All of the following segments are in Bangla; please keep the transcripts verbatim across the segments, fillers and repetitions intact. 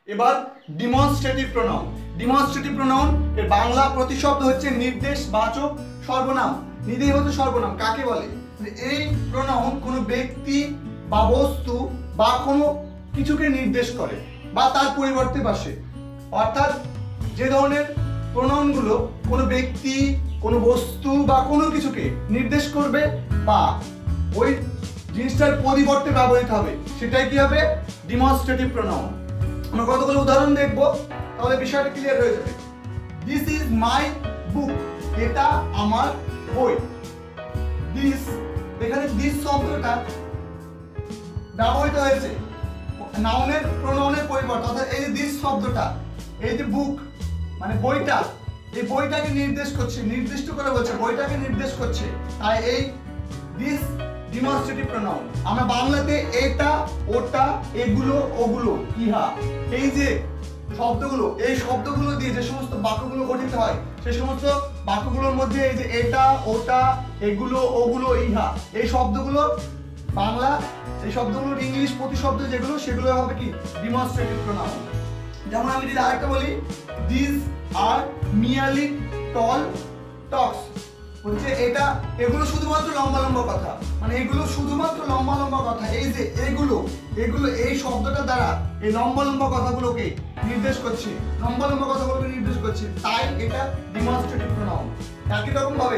এবার ডিমনস্ট্রেটিভ প্রোনাউন। ডিমনস্ট্রেটিভ প্রোনাউন এর বাংলা প্রতিশব্দ হচ্ছে নির্দেশবাচক সর্বনাম। নির্দেশবাচক সর্বনাম কাকে বলে? এই প্রোনাউন কোনো ব্যক্তি বা বস্তু বা কোনো কিছুকে নির্দেশ করে বা তার পরিবর্তে বসে। অর্থাৎ যে ধরনের প্রোনাউনগুলো কোনো ব্যক্তি, কোনো বস্তু বা কোনো কিছুকে নির্দেশ করবে বা ওই জিনিসটার পরিবর্তে ব্যবহৃত হবে, সেটাই কি হবে? Demonstrative pronoun. আমরা কতগুলো উদাহরণ দেখব, তাহলে বিষয়টা ক্লিয়ার হয়ে যাবে। দিস ইজ মাই বুক, এটা আমার বই। দিস, এখানে দিস শব্দটা ব্যবহৃত হয়েছে নাউনের প্রোনাউনের পরিবর্তে। অর্থাৎ এই যে দিস শব্দটা, এই যে বুক মানে বইটা, এই বইটাকে নির্দেশ করছে, নির্দিষ্ট করে বলছে বইটাকে নির্দেশ করছে, তাই এই দিস ডিমনস্ট্রেটিভ প্রোনাউন। আমরা বাংলাতে এটা, ওটা, এগুলো, ওগুলো, ইহা, এই যে শব্দগুলো, এই শব্দগুলো দিয়ে যে সমস্ত বাক্যগুলো গঠিত হয়, সেই সমস্ত বাক্যগুলোর মধ্যে এই যে এটা, ওটা, এগুলো, ওগুলো, ইহা, এই শব্দগুলো বাংলা, এই শব্দগুলোর ইংলিশ প্রতিশব্দ যেগুলো, সেগুলো হবে কি? Demonstrative pronoun. যেমন আমি যদি আরেকটা বলি, দিস আর মিয়ারলি টল টক্স, বলছে এটা, এগুলো শুধুমাত্র লম্বা লম্বা কথা, মানে এগুলো শুধুমাত্র লম্বা লম্বা কথা। এই যে এগুলো, এগুলো এই শব্দটা দ্বারা এই লম্বা লম্বা কথাগুলোকে নির্দেশ করছে, লম্বা লম্বা কথাগুলোকে নির্দেশ করছে, তাই এটা ডিমনস্ট্রেটিভ প্রোনাউন। একই রকম ভাবে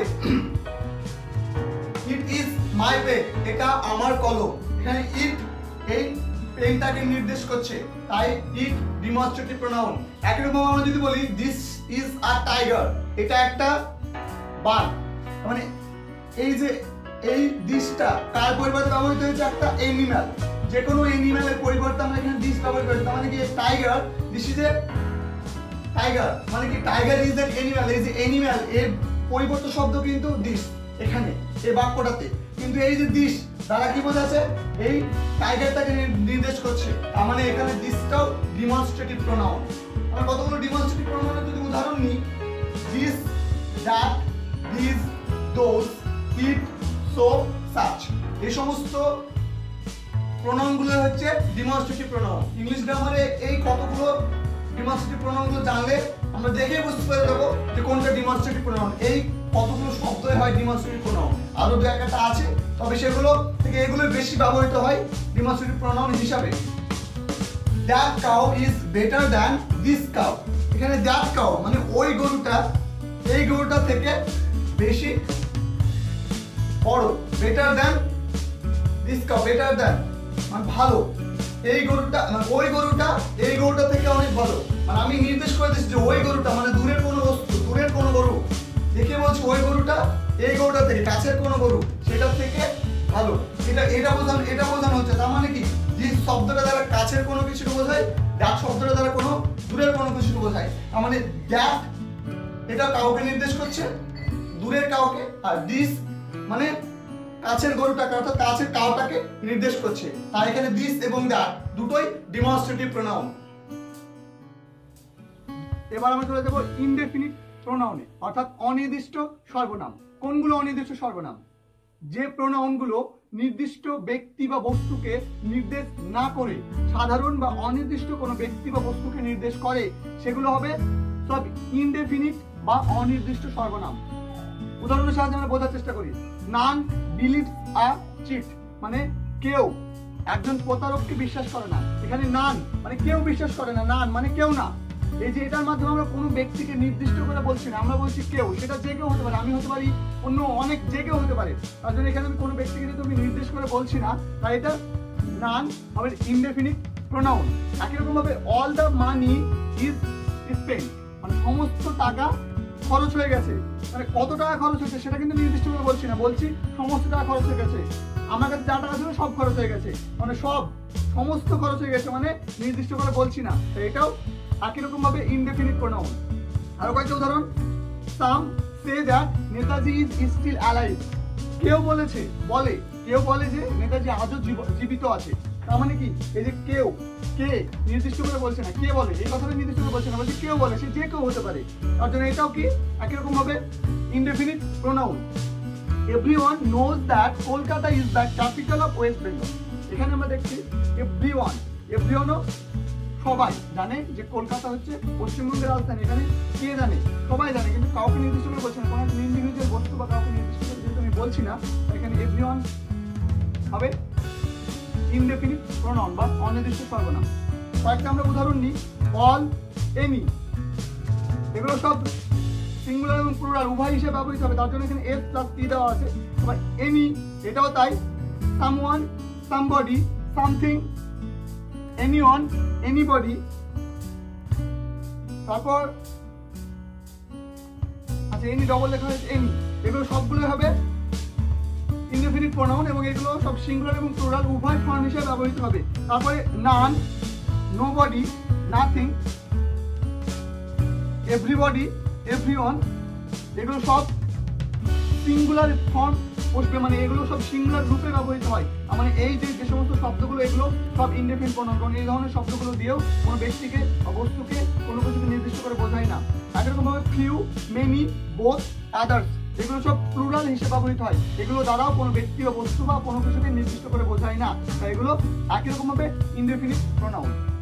ইট ইজ মাই পেন, এটা আমার কলম। এখানে ইট এই পেনটাকে নির্দেশ করছে, তাই ইট ডিমনস্ট্রেটিভ প্রোনাউন। একই রকম আমরা যদি বলি দিস ইজ আ টাইগার, এটা একটা বাঘ, মানে এই যে এই দিসটা কার পরিবর্তে ব্যবহৃত হয়েছে? একটা এনিম্যাল, যে কোনো এনিম্যালের পরিবর্তে আমরা এখানে দিস ব্যবহার করি। তার মানে কি tiger, this is a tiger, মানে কি টাইগার ইজ এন এনিম্যাল। এই যে এনিম্যাল এর পরিবর্তে শব্দ কিন্তু দিস এখানে এই বাক্যটাতে, কিন্তু এই যে দিস দ্বারা কি বোঝাচ্ছে? এই টাইগারটাকে নির্দেশ করছে, তার মানে এখানে দিসটাও ডিমনস্ট্রেটিভ প্রোনাউন। আমরা কতগুলো ডিমনস্ট্রেটিভ প্রোনাউনের যদি উদাহরণ নিই, this, that, this, those, it, so, such, এই সমস্ত প্রোনাউনগুলো হচ্ছে ডিমনস্ট্রেটিভ প্রোনাউন। ইংলিশ গ্রামারে এই কতগুলো ডিমনস্ট্রেটিভ প্রোনাউনগুলো জানলে আমরা দেখে বুঝতে পেরে যাবো যে কোনটা ডিমনস্ট্রেটিভ প্রোনাউন। এই কতগুলো শব্দই হয় ডিমনস্ট্রেটিভ প্রোনাউন, আরো দু একটা আছে, তবে সেগুলো থেকে এগুলো বেশি ব্যবহৃত হয় ডিমনস্ট্রেটিভ প্রোনাউন হিসাবে। That cow is better than this cow, এখানে দ্যাট কাউ মানে ওই গরুটা এই গরুটা থেকে বেশি বড়, better than this cow, better than মানে ভালো, এই গরুটা মানে ওই গরুটা এই গরুটা থেকে অনেক ভালো। মানে আমি নির্দেশ করে দিচ্ছি যে ওই গরুটা মানে দূরের কোনো বস্তু, দূরের কোনো গরু দেখে বলছি ওই গরুটা এই গরুটা থেকে, কাছের কোনো গরু সেটা থেকে ভালো। এটা এটা বোঝানো এটা বোঝানো হচ্ছে। তার মানে কি? যে শব্দটা দ্বারা কাছের কোনো কিছুকে বোঝায়, দ্যাট শব্দটা দ্বারা কোনো দূরের কোনো কিছুকে বোঝায়। তার মানে দ্যাট এটা কাউকে নির্দেশ করছে, দূরের কাউকে, আর দিস মানে কাছের গরুটাকে অর্থাৎ কাছের কাউটাকে নির্দেশ করছে, তাই এখানে দিস এবং দ্যাট দুটোই ডিমনস্ট্রেটিভ প্রোনাউন। এবার আমরা চলে যাব ইনডেফিনিট প্রোনাউনে, অর্থাৎ অনির্দিষ্ট সর্বনাম। কোনগুলো অনির্দিষ্ট সর্বনাম? যে প্রোনাউনগুলো নির্দিষ্ট ব্যক্তি বা বস্তুকে নির্দেশ না করে সাধারণ বা অনির্দিষ্ট কোনো ব্যক্তি বা বস্তুকে নির্দেশ করে, সেগুলো হবে সব ইনডেফিনিট বা অনির্দিষ্ট সর্বনাম। উদাহরণের সাহায্যে আমরা বোঝার চেষ্টা করি। নান বিলিভস আ চিট, মানে কেউ একজন প্রতারককে বিশ্বাস করে না। এখানে নান মানে কেউ বিশ্বাস করে না, নান মানে কেউ না। এই যে এটার মাধ্যমে আমরা কোনো ব্যক্তিকে নির্দিষ্ট করে বলছি না, আমরা বলছি কেউ। সেটা যে কেউ হতে পারে, আমি হতে পারি, অন্য অনেক যে কেউ হতে পারে। তার জন্য এখানে আমি কোনো ব্যক্তিকে যেহেতু আমি নির্দেশ করে বলছি না, তাই এটা নান হবে ইনডেফিনিট প্রোনাউন। একই রকম ভাবে all the money is spent, মানে সমস্ত টাকা খরচ হয়ে গেছে, মানে কত টাকা খরচ হয়েছে সেটা কিন্তু নির্দিষ্ট করে বলছি না, বলছি সমস্ত টাকা খরচ হয়ে গেছে। আমার কাছে যা টাকা ছিল সব খরচ হয়ে গেছে, মানে সব সমস্ত খরচ হয়ে গেছে, মানে নির্দিষ্ট করে বলছি না। তো এটাও একই রকম ভাবে ইনডেফিনিট প্রোনাউন। আরো কয়েকটা উদাহরণ। Some say that Netaji is still alive, কেউ বলেছে বলে কেউ বলে যে নেতাজি আজও জীবিত আছে। তার মানে কি? এই যে কেউ, কে নির্দিষ্ট করে বলছে না, কে বলে এই কথাটা নির্দিষ্ট করে বলছে না, বলছে কেউ বলে, সে যে কেউ হতে পারে। তার জন্য এটাও কি একই রকম ভাবে indefinite pronoun. Everyone knows that Kolkata is the capital of West Bengal, এখানে আমরা দেখছি এভরিওয়ান, এভরিওয়ানও সবাই জানে যে কলকাতা হচ্ছে পশ্চিমবঙ্গের রাজধানী, এখানে কে জানে, সবাই জানে, কিন্তু কাউকে নির্দিষ্ট করে বলছে না, কোনো একটা ইন্ডিভিজুয়াল বস্তু বা কাউকে নির্দিষ্ট করে যেহেতু আমি বলছি না, এখানে এভরিওয়ান হবে ইনডেফিনিট প্রোনাউন বা অনির্দিষ্ট সর্বনাম। কয়েকটা আমরা উদাহরণ নিই। অল, এনি, এগুলো সব সিঙ্গুলার এবং প্লুরাল উভয় হিসেবে ব্যবহৃত হবে, তার জন্য এখানে এস প্লাস টি দেওয়া আছে। আবার এনি এটাও তাই, someone, somebody, something, anyone, anybody. তারপর আচ্ছা এনি ডবল লেখা হয়েছে এনি, এগুলো সবগুলো হবে ইনডেফিনিট প্রোনাউন এবং এগুলো সব সিঙ্গুলার এবং প্লুরাল উভয় ফর্ম হিসেবে ব্যবহৃত হবে। তারপরে none, nobody, nothing, everybody, everyone, এগুলো সব সিঙ্গুলার ফর্ম বসবে, মানে এগুলো সব সিঙ্গুলার রূপে ব্যবহৃত হয়। মানে এই যে যে সমস্ত শব্দগুলো এগুলো সব ইনডেফিনিট প্রোনাউন, কারণ এই ধরনের শব্দগুলো দিয়েও কোনো ব্যক্তিকে বা বস্তুকে কোনো কিছুকে নির্দিষ্ট করে বোঝায় না। একরকম ভাবে ফিউ, মেনি, বোথ, আদার্স, এগুলো সব প্লুরাল হিসেবে ব্যবহৃত হয়, এগুলো দ্বারাও কোনো ব্যক্তি বা বস্তু বা কোনো কিছুকে নির্দিষ্ট করে বোঝায় না, তাই এগুলো একই রকম ভাবে ইনডেফিনিট প্রোনাউন।